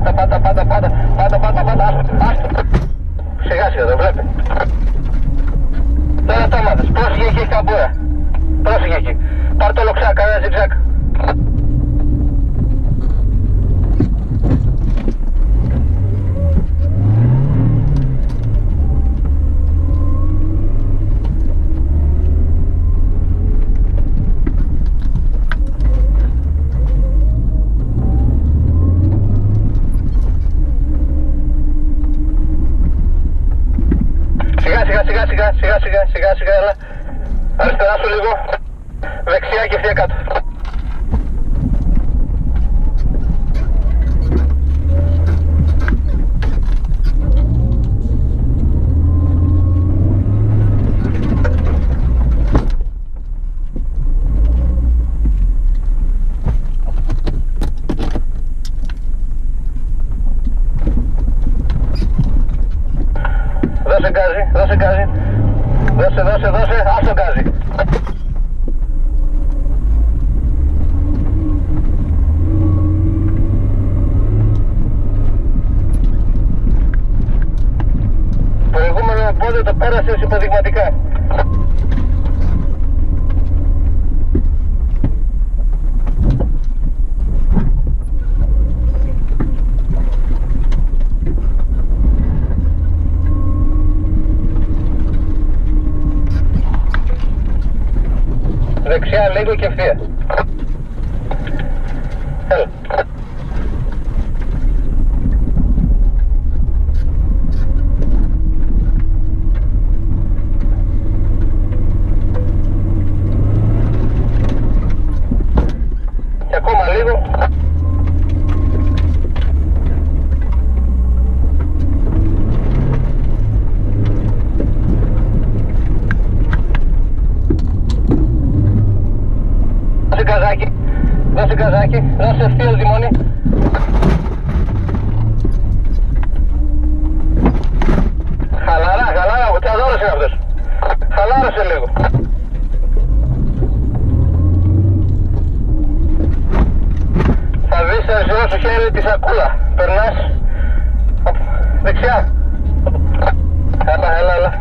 Άστο. Σιγά σιγά, το βλέπει. Τώρα το έμαθες. Πρόσεχε εκεί, έχει καμπούρα. Πρόσεχε εκεί. Πάρ' το λοξά, κάνε ένα ζιγζάκ. Σιγά, έλα. Αριστερά σου λίγο. Δεξιά και ευθεία κάτω. Δώσε γκάζι. Δώσε, ας το γκάζι. Προηγούμενο πόδι το πέρασες υποδειγματικά. Δεξιά λίγο και ευθεία. Έλα. Και ακόμα λίγο. Δώσε γκαζάκι, δώσε ευθείο τιμόνι. Χαλαρά, βουτιαδόρος είναι αυτός. Χαλάρωσε λίγο. Θα δεις στο αριστερό σου χέρι τη σακούλα. Περνάς δεξιά. Έλα.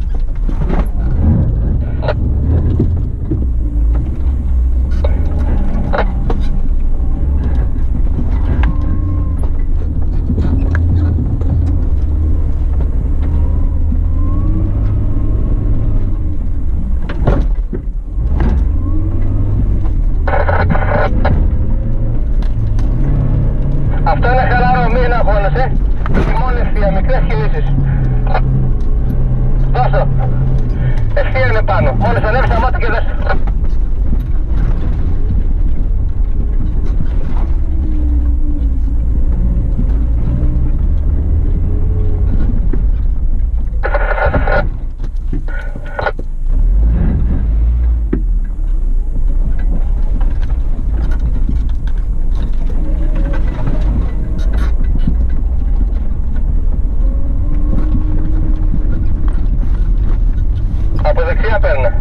Αυτό είναι χαλαρό, μην αγχώνεσαι. Μόνο ευθεία, μικρές κινήσεις. Δώσ' το. Ευθεία είναι πάνω. Μόλις ανέβεις τα μάτια και δες το. Από δεξιά παίρνε.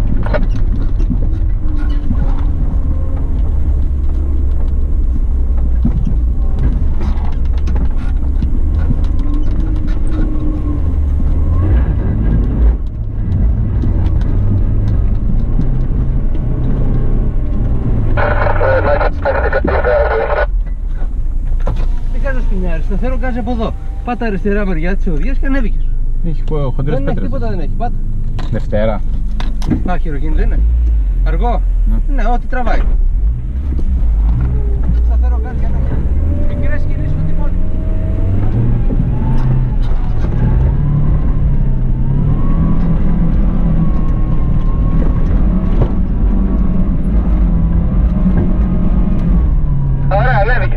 Δεν κάνω σπινιάρι, σταθερό γκάζι από εδώ. Πάτα αριστερά μεριά της οδείας και ανέβηκες. Έχει χοντρές πέτρες. Τίποτα δεν έχει, πάτα. Δευτέρα. Α, χειροκίνητο είναι. Αργό. Ναι, ό,τι τραβάει. Σταθερό γκάζι, ανέβηκες. Μικρές κινήσεις στο τιμόνι. Ωραία, ανέβηκες.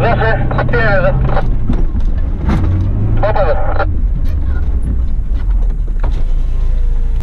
Δώσε, τι είναι εδώ.